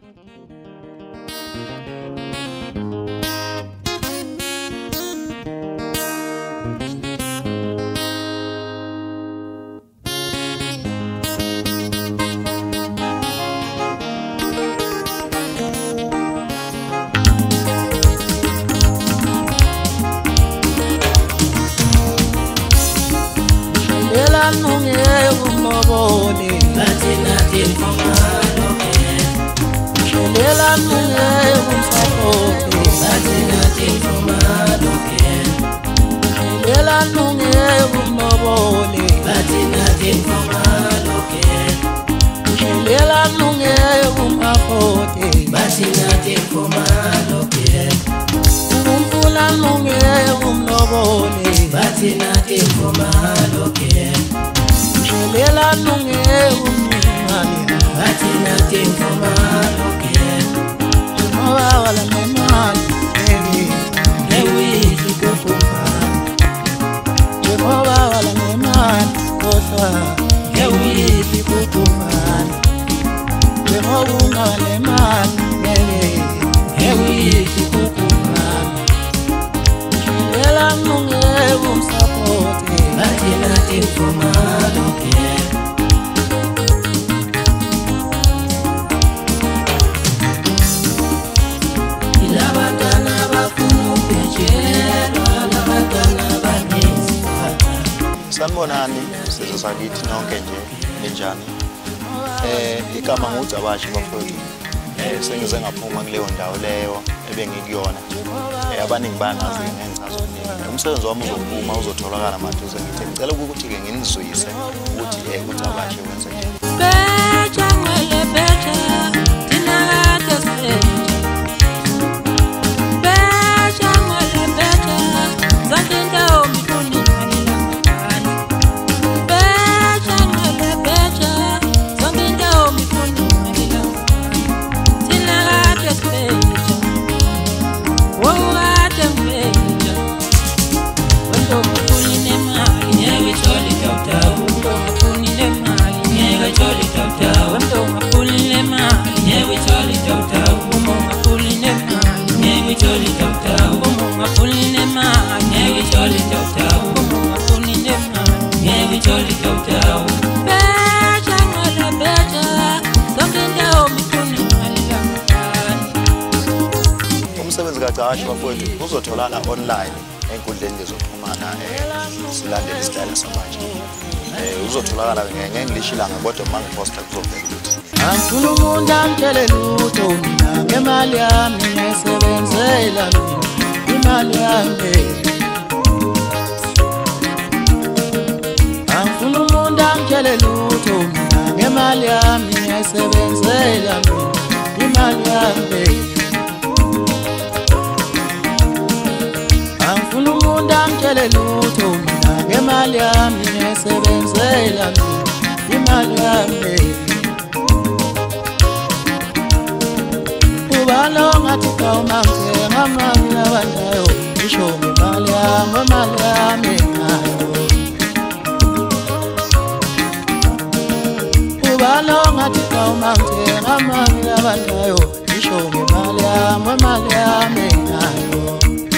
Sanibonani sizwe sakithi nonke nje enjani igama nguDabashi bafowethu sengize ngaphuma kuleyo ndawo leyo ebengikuyona abaningi bangazi ngenzazo umsebenzi wami uzophuma uzotholakala maduze ngithi ngicela ukuthi ke nginizwise ukuthi uDabashi wenza njani beja ngale beja thina kade sibenza beja ngale beja zakindawo Dabashi bafowethu uzotholana online enkundleni lezokuxhumana silandela isitayela samanje uzotholakala nge-English ilanga kodwa mangiposta kuzovela ukuthi angifuna umuntu angitshele lutho mina ngemali yami ngisebenzela mina imali yami angifuna umuntu angitshele lutho mina ngemali yami ngisebenzela mina imali yami angifuna umuntu angitshele lutho mina ngemali yami ngisebenzela mina imali yami ubalo ngathi kawumangithenga amanye labandayo isho ngemali yami nayo ubalo ngathi kawumangithenga amanye labandayo isho ngemali yami nayo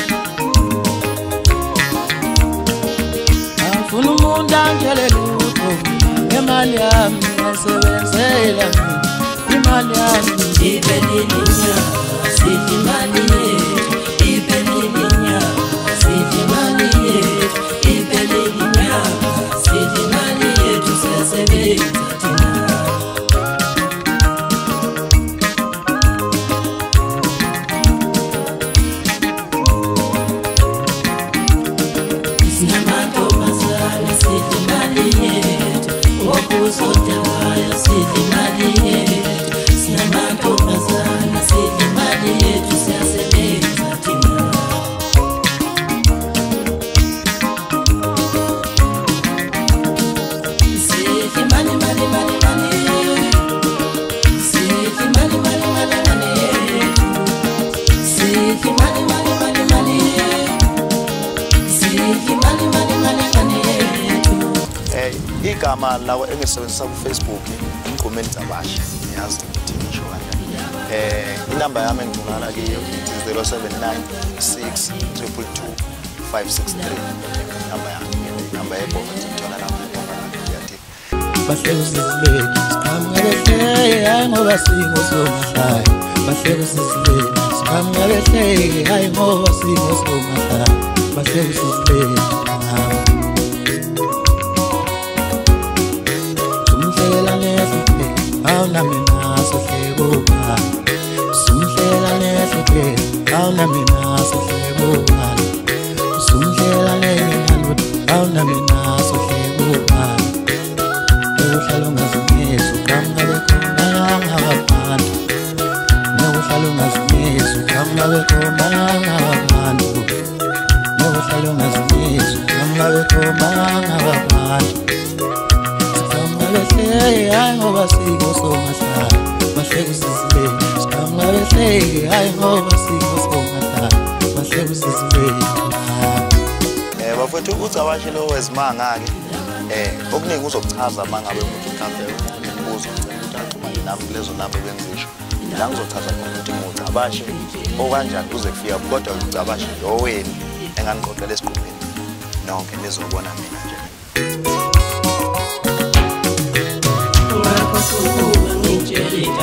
angifuna umuntu angitshele lutho ngemali yami ngisebenzela mina imali yami iphelilinya sithi imali yethu iphelilinya sithi imali yethu iphelilinya sithi imali yethu siyasebenza thina sinamantombazane sithi imali yethu okuzodala sithi imali yethu sinamantombazane sithi imali yethu siyasebenza thina sithi imali sithi imali sithi imali sithi igama lawo engisebenzisa ku Facebook uMgqumeni Dabashi ngiyazi ukuthi ngisho kanjani inamba yami engitholakala kiyo 079 622 563 namba yebhola ngithola lapho yathi bahleke sizibele siqhamuke hayi ngoba singosomahlaya bahleke sizibele siqhamuke hayi ngoba singosomahlaya bahleke sizibele sumhlela nehluphe awunami naso hlekuba sumhlela nehluphe awunami naso hlekuba sumhlela nehluphe awunami naso hlekuba uhlalo ngazungeza uqhamuke khona ngabantu uhlalo ngazungeza uqhamuke khona ngabantu uhlalo ngazungeza uqhamuke khona ngabantu hayi ngoba singosomahlaya bahleke sizibele siqhamuke hayi ngoba singosomahlaya bahleke sizibele bafethu ucabashi lo wezimanga-ke okuningi uzokuchaza uma ngabe umuntu mhlampe ubuzo ukuthi axhumane nami kulezo namba ebengizisho la ngizochaza khona ukuthi ngucabashi okanjani kuze kufika kodwa ucabashi lo wenu enganiqoqela esiqhubeni nonke nizobona mina nje ngitshela